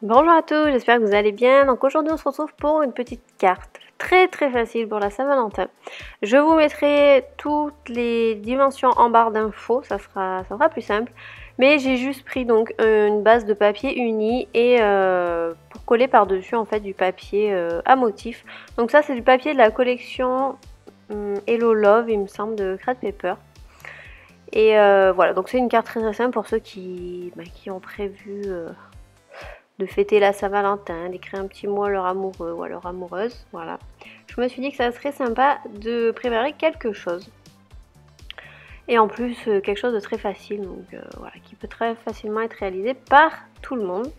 Bonjour à tous, j'espère que vous allez bien. Donc aujourd'hui on se retrouve pour une petite carte très facile pour la Saint-Valentin. Je vous mettrai toutes les dimensions en barre d'infos, ça sera plus simple. Mais j'ai juste pris donc une base de papier uni et pour coller par-dessus en fait du papier à motif. Donc ça c'est du papier de la collection Hello Love il me semble de Crate Paper. Et voilà, donc c'est une carte très simple pour ceux qui ont prévu de fêter la Saint-Valentin, d'écrire un petit mot à leur amoureux ou à leur amoureuse, voilà. Je me suis dit que ça serait sympa de préparer quelque chose. Et en plus, quelque chose de très facile, donc voilà, qui peut très facilement être réalisé par tout le monde.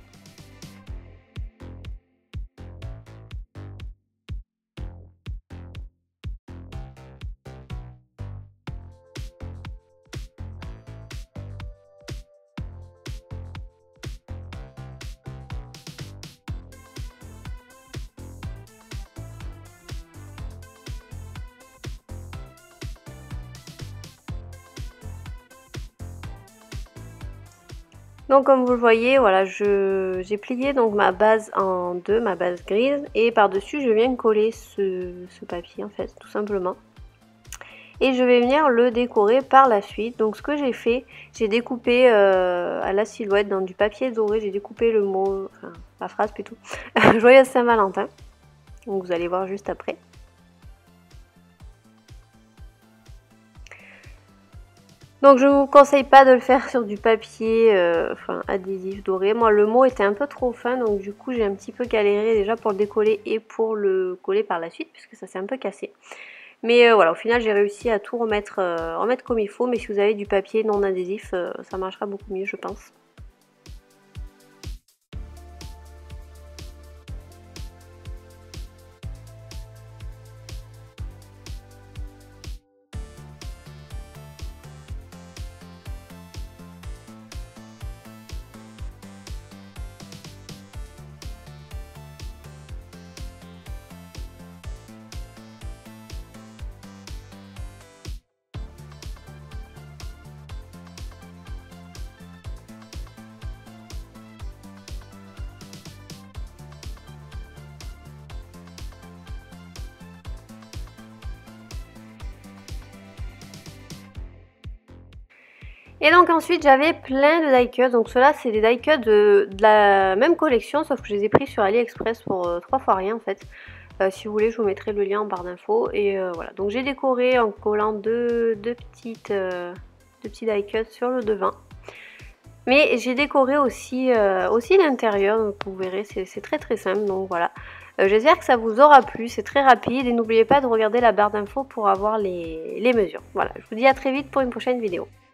Donc comme vous le voyez, voilà, j'ai plié donc ma base en deux, ma base grise, et par-dessus je viens coller ce papier en fait, tout simplement. Et je vais venir le décorer par la suite. Donc ce que j'ai fait, j'ai découpé à la silhouette dans du papier doré, j'ai découpé le mot, enfin la phrase plutôt, Joyeuse Saint-Valentin. Donc vous allez voir juste après. Donc je vous conseille pas de le faire sur du papier adhésif doré. Moi le mot était un peu trop fin, donc du coup j'ai un petit peu galéré déjà pour le décoller et pour le coller par la suite puisque ça s'est un peu cassé. Mais voilà, au final j'ai réussi à tout remettre comme il faut, mais si vous avez du papier non adhésif, ça marchera beaucoup mieux je pense. Et donc ensuite j'avais plein de die cuts, donc ceux-là c'est des die cuts de la même collection sauf que je les ai pris sur AliExpress pour 3 fois rien en fait. Si vous voulez je vous mettrai le lien en barre d'infos et voilà. Donc j'ai décoré en collant deux petits die cuts sur le devant. Mais j'ai décoré aussi l'intérieur, donc vous verrez c'est très simple, donc voilà. J'espère que ça vous aura plu, c'est très rapide et n'oubliez pas de regarder la barre d'infos pour avoir les mesures. Voilà, je vous dis à très vite pour une prochaine vidéo.